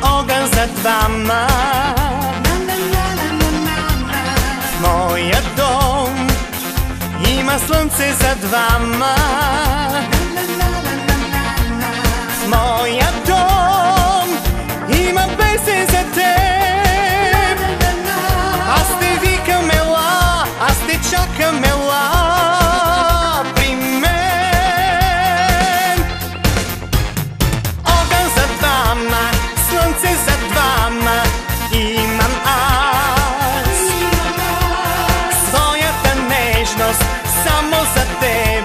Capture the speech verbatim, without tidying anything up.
огън за двама. В моя дом има слънце за двама. В моя дом има песен за теб. Аз те викам ела, аз те чакам ела при мен. Огън за двама, слънце за двама имам аз. Своята нежност само за теб.